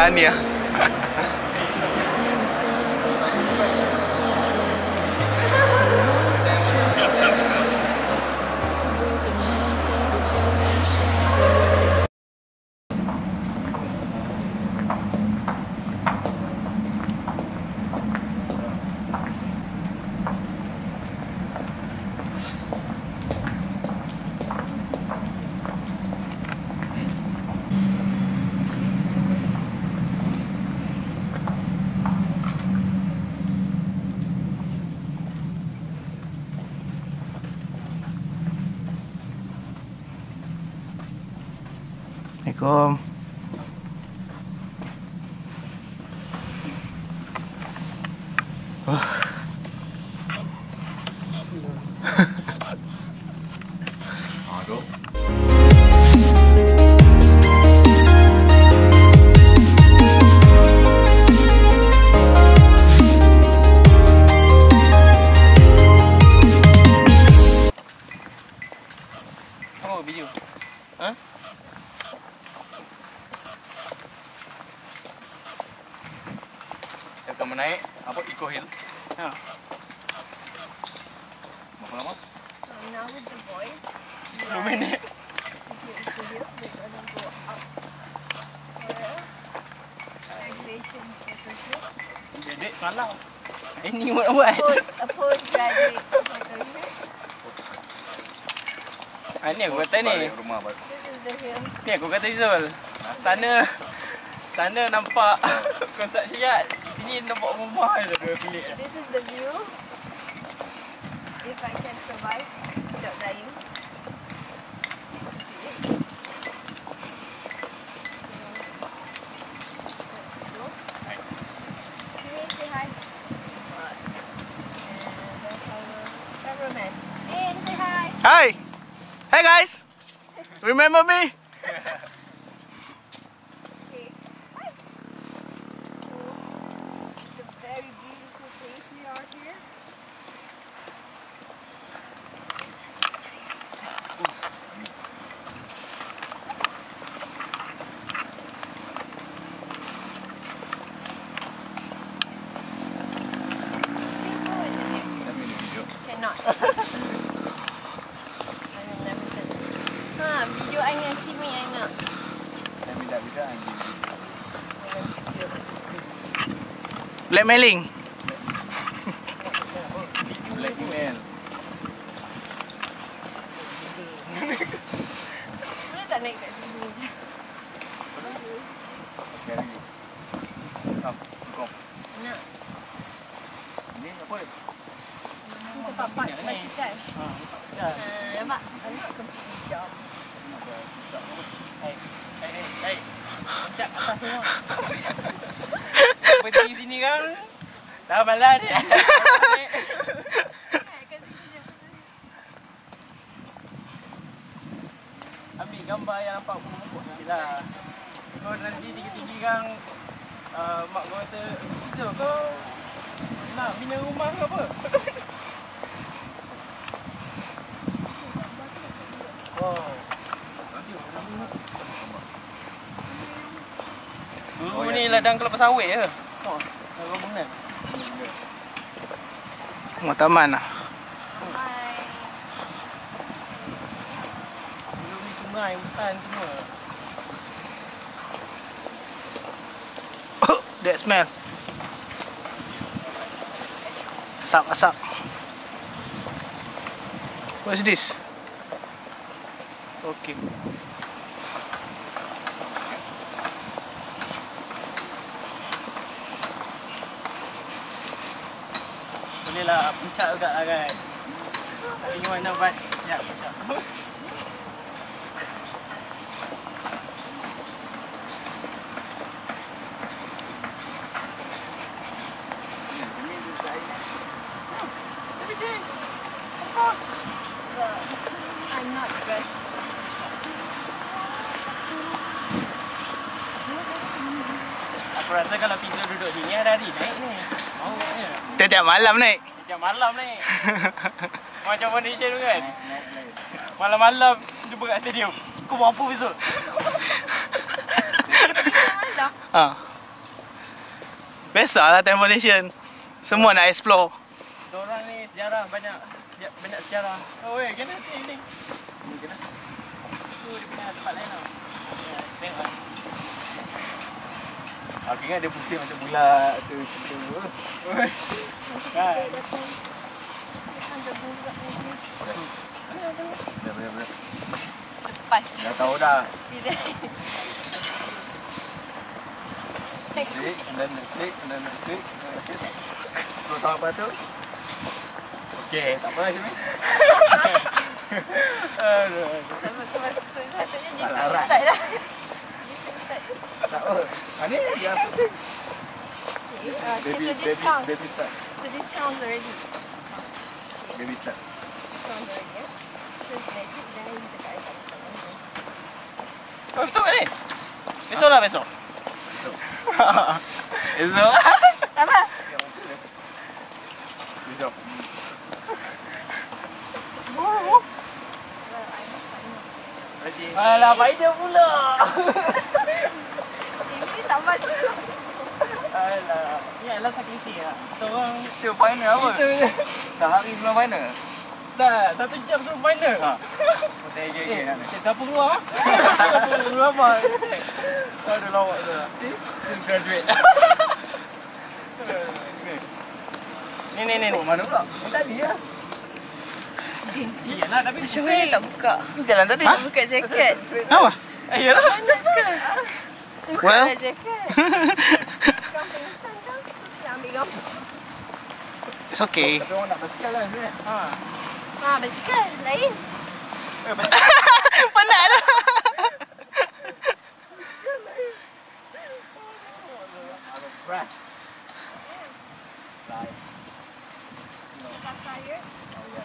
Tahniah. Assalamualaikum. Aduh. Kamu video? Hah? Kamu naik apa Eco Hill? Ha. Berapa lama? Now with the boys, 10 minit. graduation photoshoot. Dedek semalam. Ini buat. A postgraduate photoshoot. Ni aku kata ni. Balik rumah balik. This is the hill. Ni aku kata Izul. Sana nampak konsert syiat. Sini nampak rumah je 2 bilik. This is the view. If I can survive without dying. See it? Say hi. And that's our cameraman. Hey, say hi. Hi. Hey guys. Remember me? Okay. Hi. So, it's a very beautiful place we are here. People in the next Send me the video. cannot. I will never send. Ha, video I yang kimi I nak. Send me that video and give you. Blackmailing. Blackmail. Boleh tak naik kat sini je? Carry you. Come, come. Nak. Ini apa? Ni tempat park basikal. Ya. Nampak? Anak kempi jam. Hei. Puncak atas semua. Berhenti sini kan. Dah balas ni. Kat sini je. Ambil gambar yang nampak pokok sikit lah. Kau nanti tinggi-tinggi kan mak kau kata, "Itu kau nak bina rumah ke apa?" Oh. Dulu ni ladang kelapa sawit je. Oh, kalau bangunan. Mau taman lah. Hai. Dulu ni sungai, hutan semua. That smell. Asap. What's this? Okay. Boleh lah puncak juga lah kan. Tapi ni mana bas? Ya, puncak. Everything. Of course. I'm not dressed. Aku rasa kalau Pizul duduk sini hari-hari naik ni. Mau ni. Tiap-tiap malam naik. Setiap malam ni. Macam Malaysia tu kan. Malam-malam jumpa kat stadium. Kau buat apa Pizul? Malam. Ha. Biasalah Temple Nation. Semua nak explore. Diorang ni sejarah banyak sejarah. Oh weh, kena sini. Ni kena. Tu dia punya tempat lain tau. Ya, tengok. Aku ingat dia putih macam bulat tu macam tu. Oi. Kan. Ada budak ni. Benar. Lepas. Dah tahu dah. Tidak. Klik, dan klik. Kau tahu apa tu? Okey, tak apa macam ni. Aduh. Satu-satunya dia Tak larat. start dah. Tak apa. Ni dia putih. It's a discount. Baby start. It's a discount already. Baby start. Discount already, ya. So next week jangan kita kat air. Oh, betul ni? Besok lah besok. Esok. Tak apa. Esok. Alah, Faida pula. Sini tak baca. Alah, ni adalah saking si lah. Seorang Itu final apa? kita Dah hari belum final. dah 1 jam sebelum final. Hotel Eh, kan. kita apa keluar? Kita keluar apa? Aduh, lawak tu lah. Still graduate. Ni. Oh, mana pula? Tadi lah. Iyalah, tapi Macam mana tak buka? Ni jalan tadi. Tak buka jaket. Apa? Iyalah. Panas ke? Buka Well. lah jaket. Kau pingsan kan? Nak ambil gambar. It's okay. Tapi orang nak basikal lah sebenarnya. Ha. Basikal lain. Penat dah. Fresh. Tak tired. Oh ya.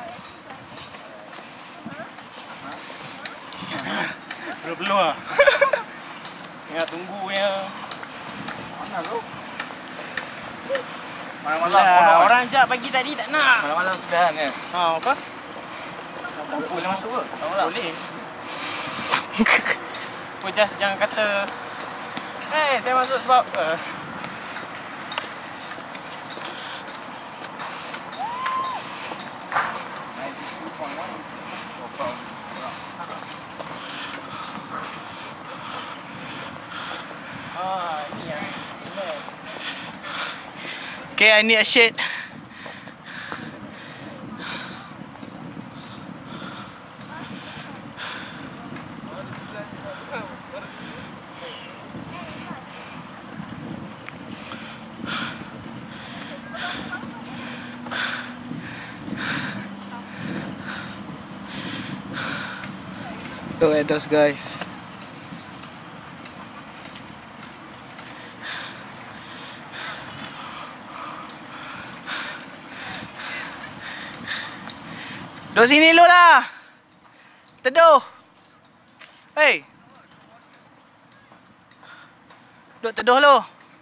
Belum lah. Ingat tunggu yang Mana tu? malam orang jap pagi tadi tak nak. Malam-malam sudah kan? Ha, apa? Boleh masuk ke? Tahu lah. Boleh. Kau just jangan kata saya masuk sebab ini yang relax. Okay, I need a shade. Look at those guys. Duduk sini dulu lah. Teduh. Hey. Duduk teduh lu.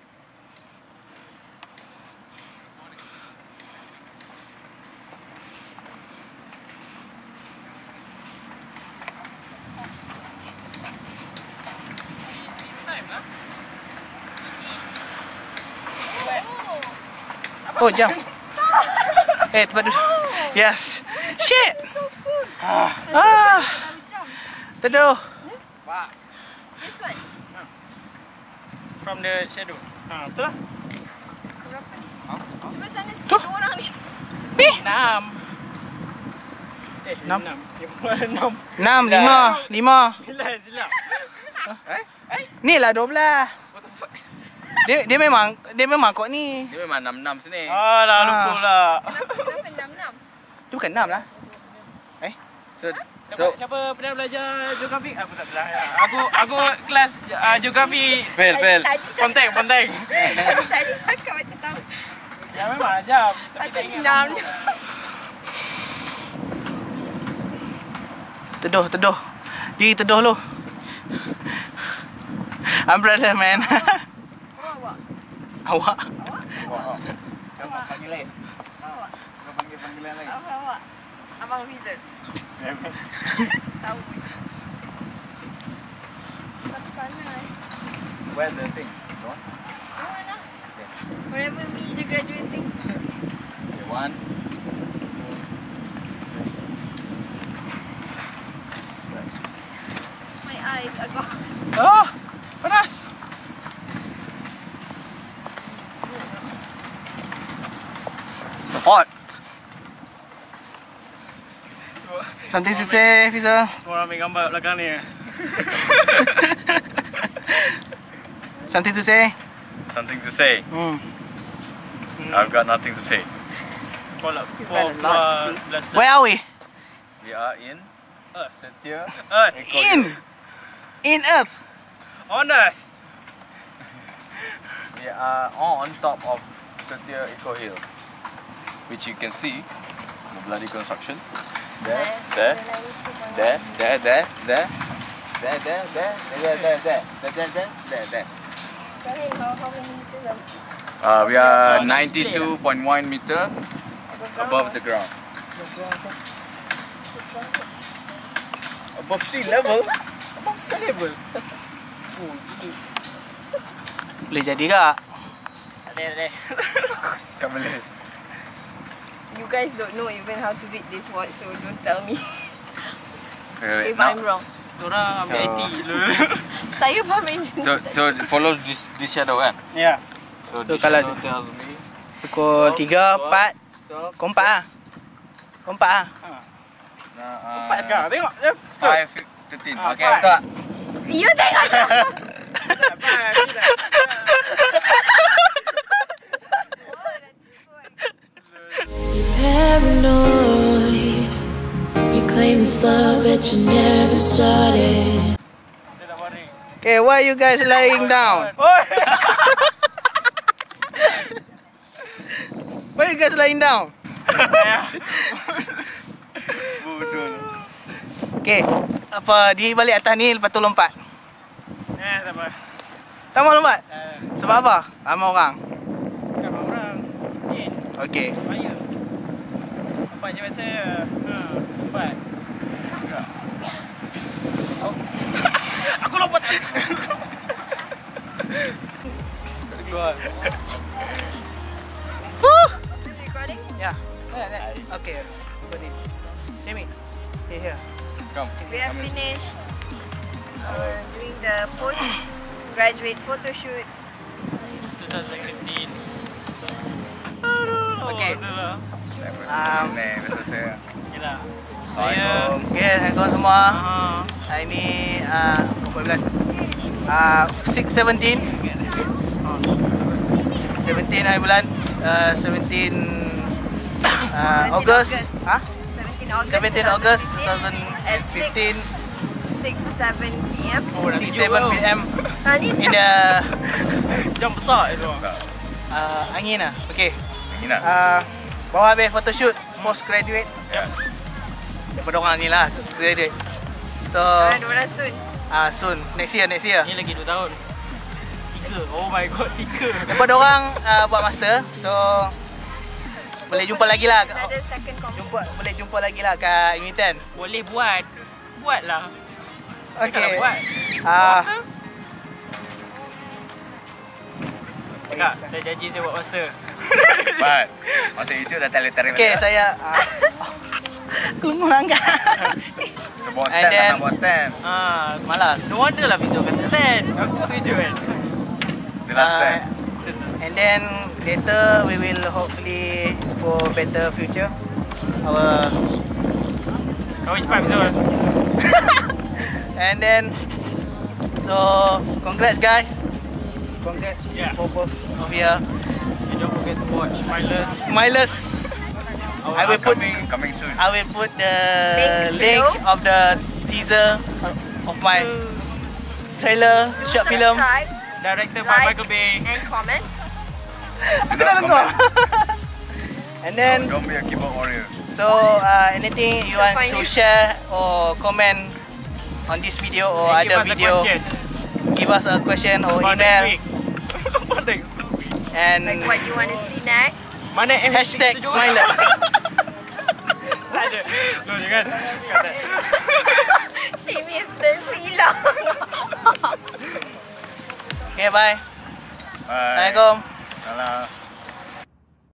Oh, jam. Tempat duduk. Yes. Shit. Teduh. Pak. This one. From the shadow. Ha, betul lah. Berapa ni? Cuba sana sikit Tuh. dua orang ni. 6. 6. 6. 6, 5, 5. Silap. Ni lah 12. Dia memang kot ni. Dia memang 6-6 sini. Alah, lupa lah. Kenapa enam-enam? Dia bukan 6 lah. Siapa pernah belajar geografi? Aku tak belajar. Aku kelas geografi Fail. Ponteng. Tadi cakap macam tahu. Ya memang ajar. Tapi tak Aku ingat. enam. Teduh. Diri teduh lu. Umbrella man. Awak. Awak. Siapa panggil lain? Awak. Kau panggil panggilan lain. Awak. Abang Rizal. Tahu. Tapi panas. Where's the thing? Mana? Forever me je graduating. Okay, 1. My eyes are gone. Ah, panas. Hot. Semua, Something to say, Fiza? semua orang ambil gambar kat belakang ni. Something to say? Something to say? I've got nothing to say. Call up You've got a lot to see. Where are we? We are in Earth. Setia Earth. Eco In! Hill. In Earth! On Earth. We are on top of Setia Eco Hill, which you can see the bloody construction. There, there, there, there, there, there, there, there, there, there, there, there, there, there, there, there. How many meters are We are 92.1 meter above the ground. Above sea level? Above sea level. Oh, gini. Boleh jadi kak? Ada. Tak boleh. You guys don't know even how to read this watch, so don't tell me Okay, if I'm wrong. Korang ambil So- IT dulu. Saya pun engineer. So follow this shadow kan? Ya. So So this kalau- shadow tells me Pukul 3, 4. Kau 4 lah. Kau 4 lah. Empat sekarang. Tengok. 5:15. Ah, Okay, empat. tak. You tengok tu. Paranoid. You claim this love that you never started. Dia dah baring. Okay, why you guys lying down? Oi. Why you guys lying down? Bodoh. Okay, apa di balik atas ni lepas tu lompat. Tak apa. Tak mau lompat? Sebab apa? Ramai orang. Bukan orang. Jin. Okay. Bahaya. Lompat je biasa. Lompat. Aku lompat. Tak keluar. This recording? Yeah. Okay. Boleh. Jamie. Here. Come. We have finished doing the post-graduate photo shoot. 2015. Okay. Dah selesai. Yelah. Saya. Okay, assalamualaikum semua. Ah. Hari ni berapa bulan? 6/17. 17 hari bulan. 17 August. Ha? 17 17 August August at 2015. 6-7 p.m. Oh, dah 7 PM Ni in the jam besar itu. angin lah. Okay. Ini nak. Bawa habis photoshoot post graduate. Ya. Daripada orang ni lah graduate. So Diorang soon. soon next year. Ni lagi 2 tahun. 3. Oh my god, 3. Daripada orang buat master. So boleh jumpa lagi lah. Ada second comment. Boleh jumpa lagi lah kat Unitan. Boleh buat. Buatlah. Okay. Kalau buat. Ah, Master? Cakap, saya janji saya buat master. But masa itu dah tarik-tarik. okay, saya kelungur angkat. So buat And stand then- nak buat stand. Malas. No wonder lah Fizo kata stand. Aku setuju kan. The last stand. And then later we will hopefully for better future. Our Kahwin cepat Fizo. and then so congrats guys. Congrats Yeah. for both of you. And don't forget to watch Milers. I will put Coming soon. I will put the Link link below. of the teaser of my trailer Do short film. subscribe, Directed by like, Michael Bay. and comment. Aku dah tengok. And then Don't be a keyboard warrior. so anything you want Find to you. share or comment on this video or And give other us a video, question give us a question or about next email week. About next week. and Like what you want to see next. Mana MV hashtag kita juga? Milers. Tak ada. No, jangan. Kata. Shimi is tersilang. Okay, bye. Bye. Assalamualaikum. Alah.